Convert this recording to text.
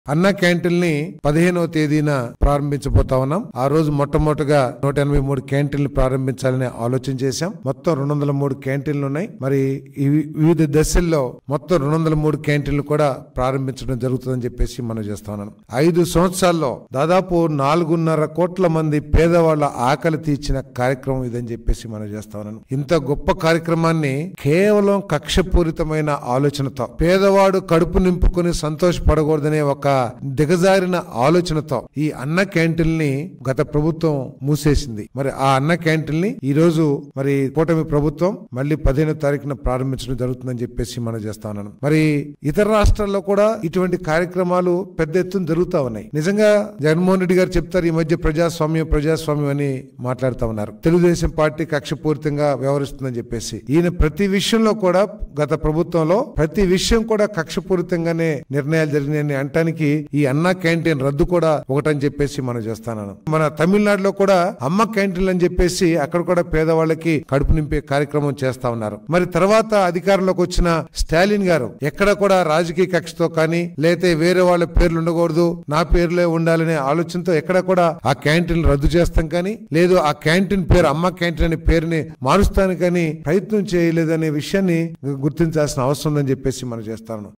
అన్న క్యాంటీన్ ని 15వ తేదీన ప్రారంభించబోతా ఉన్నాం. ఆ రోజు మొట్టమొదటిగా 183 క్యాంటీన్లు ప్రారంభించాలని ఆలోచన చేశాం. మొత్తం 203 క్యాంటీన్లు ఉన్నాయి. మరి వివిధ దశల్లో మొత్తం 203 క్యాంటీన్లు కూడా ప్రారంభించడం జరుగుతుందని చెప్పేసి మనం చేస్తా ఉన్నాం. 5 సంవత్సరాల్లో దాదాపు 4.5 కోట్ల మంది పేదవాళ్ల ఆకలి తీర్చిన కార్యక్రమం ఇదని చెప్పేసి మనం చేస్తా ఉన్నాం. ఇంత గొప్ప కార్యక్రమాన్ని కేవలం కక్షపూరితమైన ఆలోచనతో, పేదవాడు కడుపు నింపుకుని సంతోషపడకూడదనే ఒక దిగజారిన ఆలోచనతో ఈ అన్న క్యాంటీన్ ని గత ప్రభుత్వం మూసేసింది. మరి ఆ అన్న క్యాంటీన్ ని ఈ రోజు మరి కూటమి ప్రభుత్వం మళ్ళీ 15వ తారీఖున ప్రారంభించడం జరుగుతుందని చెప్పేసి మనం చేస్తా ఉన్నాను. మరి ఇతర రాష్ట్రాల్లో కూడా ఇటువంటి కార్యక్రమాలు పెద్ద ఎత్తున జరుగుతా ఉన్నాయి. నిజంగా జగన్మోహన్ రెడ్డి గారు చెప్తారు ఈ మధ్య ప్రజాస్వామ్యం అని మాట్లాడుతూ ఉన్నారు. తెలుగుదేశం పార్టీ కక్షపూరితంగా వ్యవహరిస్తుందని చెప్పేసి ఈయన ప్రతి విషయంలో కూడా గత ప్రభుత్వంలో ప్రతి విషయం కూడా కక్షపూరితంగానే నిర్ణయాలు జరిగినాయని అంటానికి ఈ అన్న క్యాంటీన్ రద్దు కూడా ఒకటని చెప్పేసి మనం చేస్తాను. మన తమిళనాడులో కూడా అమ్మ క్యాంటీన్లు అని చెప్పేసి అక్కడ కూడా పేదవాళ్ళకి కడుపు నింపే కార్యక్రమం చేస్తా ఉన్నారు. మరి తర్వాత అధికారంలోకి వచ్చిన స్టాలిన్ గారు ఎక్కడ కూడా రాజకీయ కక్షతో కానీ లేతే వేరే వాళ్ళ పేర్లు ఉండకూడదు, నా పేర్లే ఉండాలనే ఆలోచనతో ఎక్కడ కూడా ఆ క్యాంటీన్ రద్దు చేస్తాం కానీ లేదు ఆ క్యాంటీన్ పేరు అమ్మ క్యాంటీన్ అనే పేరుని మారుస్తాను కానీ ప్రయత్నం చేయలేదనే విషయాన్ని గుర్తించాల్సిన అవసరం ఉందని చెప్పేసి మనం చేస్తాను.